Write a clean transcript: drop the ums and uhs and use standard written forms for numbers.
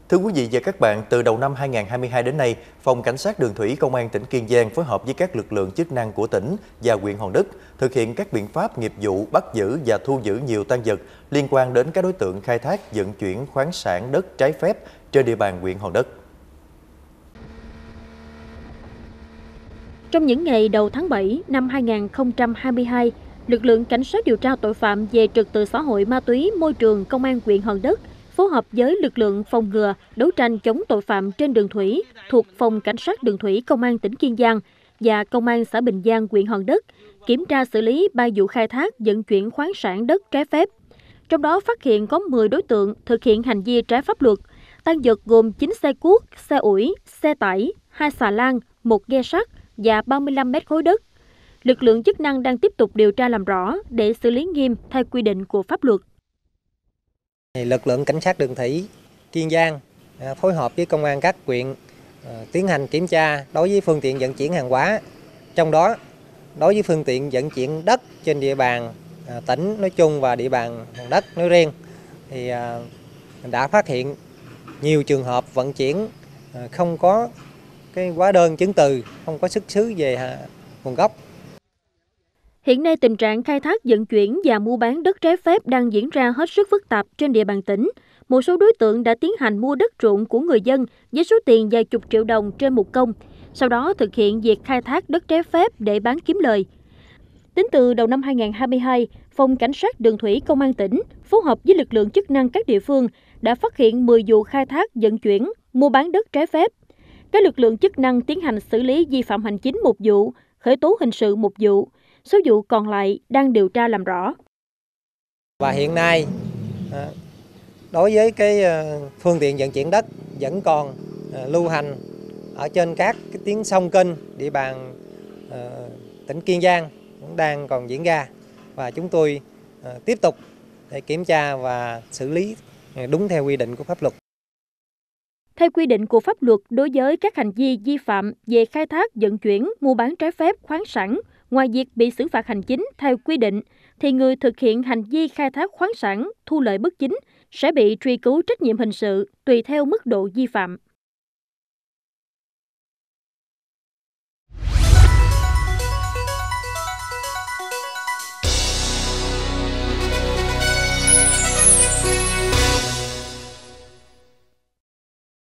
Thưa quý vị và các bạn, từ đầu năm 2022 đến nay, Phòng Cảnh sát Đường thủy Công an tỉnh Kiên Giang phối hợp với các lực lượng chức năng của tỉnh và huyện Hòn Đất thực hiện các biện pháp nghiệp vụ bắt giữ và thu giữ nhiều tang vật liên quan đến các đối tượng khai thác vận chuyển khoáng sản đất trái phép trên địa bàn huyện Hòn Đất. Trong những ngày đầu tháng 7 năm 2022, lực lượng Cảnh sát điều tra tội phạm về trật tự xã hội ma túy môi trường Công an huyện Hòn Đất phối hợp với lực lượng phòng ngừa, đấu tranh chống tội phạm trên đường thủy thuộc Phòng Cảnh sát Đường thủy Công an tỉnh Kiên Giang và Công an xã Bình Giang, huyện Hòn Đất kiểm tra xử lý 3 vụ khai thác vận chuyển khoáng sản đất trái phép. Trong đó phát hiện có 10 đối tượng thực hiện hành vi trái pháp luật. Tang vật gồm 9 xe cuốc, xe ủi, xe tải, 2 xà lan, 1 ghe sắt và 35 mét khối đất. Lực lượng chức năng đang tiếp tục điều tra làm rõ để xử lý nghiêm theo quy định của pháp luật. Lực lượng Cảnh sát Đường thủy Kiên Giang phối hợp với công an các huyện tiến hành kiểm tra đối với phương tiện vận chuyển hàng hóa. Trong đó, đối với phương tiện vận chuyển đất trên địa bàn tỉnh nói chung và địa bàn Hòn Đất nói riêng, thì đã phát hiện nhiều trường hợp vận chuyển không có cái hóa đơn chứng từ, không có xuất xứ về nguồn gốc. Hiện nay tình trạng khai thác vận chuyển và mua bán đất trái phép đang diễn ra hết sức phức tạp trên địa bàn tỉnh. Một số đối tượng đã tiến hành mua đất ruộng của người dân với số tiền vài chục triệu đồng trên một công, sau đó thực hiện việc khai thác đất trái phép để bán kiếm lời. Tính từ đầu năm 2022, Phòng Cảnh sát Đường thủy Công an tỉnh phối hợp với lực lượng chức năng các địa phương đã phát hiện 10 vụ khai thác vận chuyển, mua bán đất trái phép. Các lực lượng chức năng tiến hành xử lý vi phạm hành chính 1 vụ, khởi tố hình sự 1 vụ. Số vụ còn lại đang điều tra làm rõ. Và hiện nay, đối với cái phương tiện vận chuyển đất vẫn còn lưu hành ở trên các cái tuyến sông kênh địa bàn tỉnh Kiên Giang cũng đang còn diễn ra, và chúng tôi tiếp tục để kiểm tra và xử lý đúng theo quy định của pháp luật. Theo quy định của pháp luật, đối với các hành vi vi phạm về khai thác, vận chuyển, mua bán trái phép khoáng sản, ngoài việc bị xử phạt hành chính theo quy định, thì người thực hiện hành vi khai thác khoáng sản thu lợi bất chính sẽ bị truy cứu trách nhiệm hình sự tùy theo mức độ vi phạm.